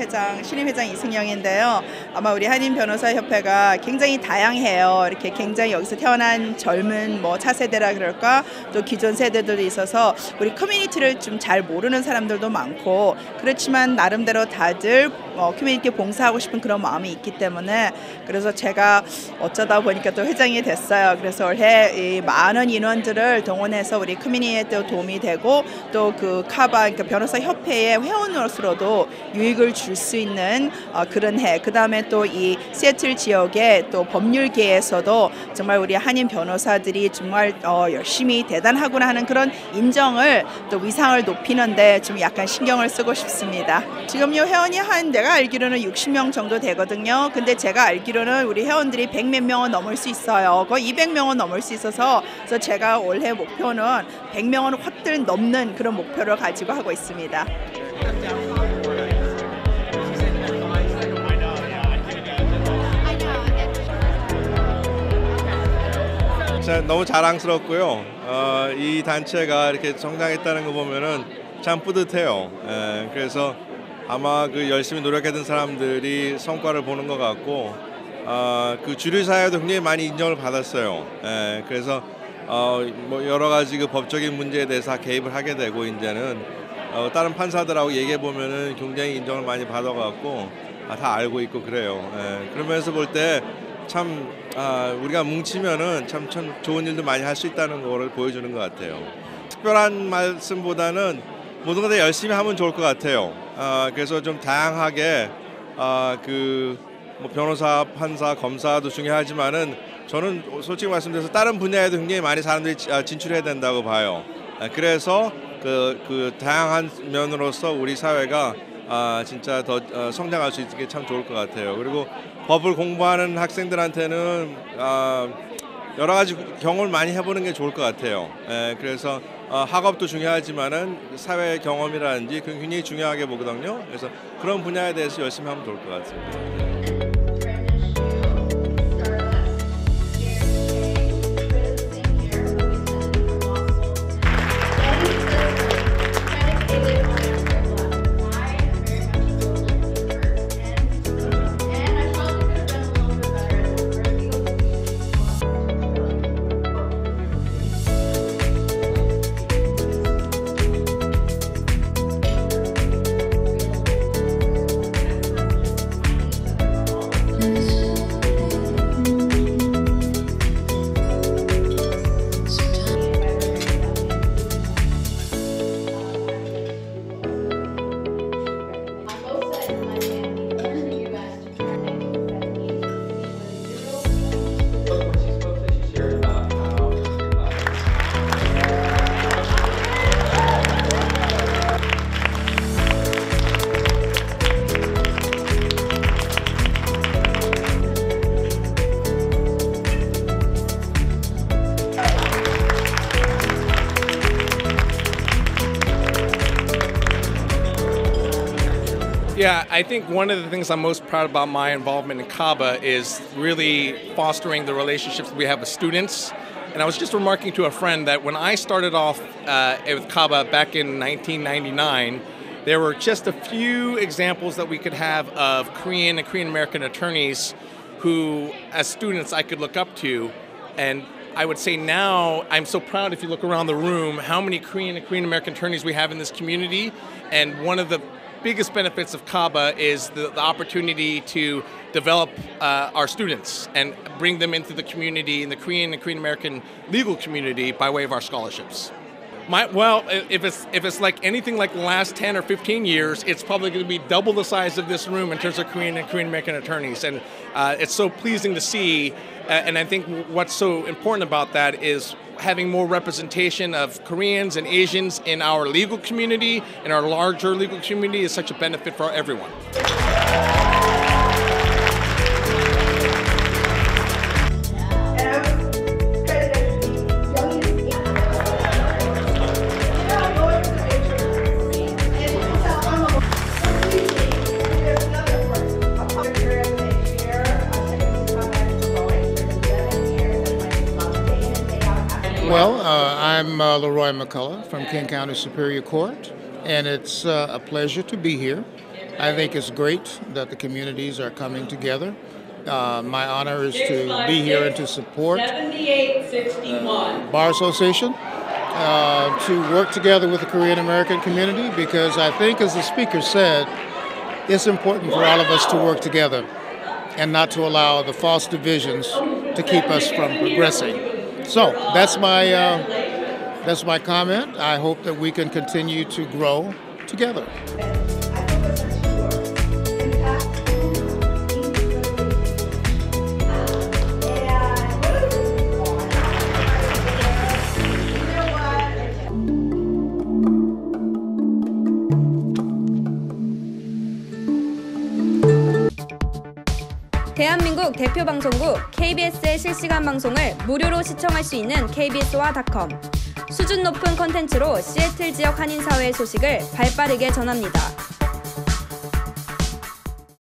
회장, 신임회장 이승영인데요. 아마 우리 한인 변호사 협회가 굉장히 다양해요. 이렇게 굉장히 여기서 태어난 젊은 뭐 차세대라 그럴까, 또 기존 세대들도 있어서 우리 커뮤니티를 좀 잘 모르는 사람들도 많고, 그렇지만 나름대로 다들 커뮤니티 봉사하고 싶은 그런 마음이 있기 때문에, 그래서 제가 어쩌다 보니까 또 회장이 됐어요. 그래서 올해 이 많은 인원들을 동원해서 우리 커뮤니티에 또 도움이 되고, 또 그 카바, 그러니까 변호사 협회의 회원으로서도 유익을 줄 수 있는 그런 해. 그 다음에 또 이 시애틀 지역의 또 법률계에서도 정말 우리 한인 변호사들이 정말 열심히 대단하구나 하는 그런 인정을, 또 위상을 높이는데 좀 약간 신경을 쓰고 싶습니다. 지금요 회원이 내가 알기로는 60명 정도 되거든요. 근데 제가 알기로는 우리 회원들이 100몇 명은 넘을 수 있어요. 거의 200명은 넘을 수 있어서, 그래서 제가 올해 목표는 100명은 확들 넘는 그런 목표를 가지고 하고 있습니다. 너무 자랑스럽고요. 이 단체가 이렇게 성장했다는 거 보면은 참 뿌듯해요. 그래서 아마 그 열심히 노력했던 사람들이 성과를 보는 것 같고, 그 주류 사회도 굉장히 많이 인정을 받았어요. 그래서 뭐 여러 가지 그 법적인 문제에 대해서 개입을 하게 되고, 이제는 다른 판사들하고 얘기해 보면은 굉장히 인정을 많이 받아갖고 다 알고 있고 그래요. 그러면서 볼 때 참 우리가 뭉치면은 참 좋은 일도 많이 할 수 있다는 거를 보여주는 것 같아요. 특별한 말씀보다는 모든 걸 다 열심히 하면 좋을 것 같아요. 그래서 좀 다양하게 뭐 변호사, 판사, 검사도 중요하지만은 저는 솔직히 말씀드려서 다른 분야에도 굉장히 많이 사람들이 진출해야 된다고 봐요. 그래서 그 다양한 면으로서 우리 사회가 진짜 더 성장할 수 있게 참 좋을 것 같아요. 그리고 법을 공부하는 학생들한테는 여러 가지 경험을 많이 해보는 게 좋을 것 같아요. 그래서 학업도 중요하지만은 사회 경험이라든지 그건 굉장히 중요하게 보거든요. 그래서 그런 분야에 대해서 열심히 하면 좋을 것 같습니다. Yeah, I think one of the things I'm most proud about my involvement in CABA is really fostering the relationships we have with students. And I was just remarking to a friend that when I started off with CABA back in 1999, there were just a few examples that we could have of Korean and Korean American attorneys who, as students, I could look up to. And I would say now, I'm so proud if you look around the room, how many Korean and Korean American attorneys we have in this community. And one of the biggest benefits of CABA is the opportunity to develop our students and bring them into the community, in the Korean and Korean American legal community, by way of our scholarships. If it's like anything like the last 10 or 15 years, it's probably going to be double the size of this room in terms of Korean and Korean American attorneys. And it's so pleasing to see. And I think what's so important about that is having more representation of Koreans and Asians in our legal community, in our larger legal community, is such a benefit for everyone. Well, I'm Leroy McCullough from King County Superior Court, and it's a pleasure to be here. I think it's great that the communities are coming together. My honor is to be here and to support Bar Association, to work together with the Korean American community, because I think, as the speaker said, it's important for all of us to work together and not to allow the false divisions to keep us from progressing. So that's my comment. I hope that we can continue to grow together. 대한민국 대표 방송국 KBS의 실시간 방송을 무료로 시청할 수 있는 kbs와.com. 수준 높은 콘텐츠로 시애틀 지역 한인 사회의 소식을 발빠르게 전합니다.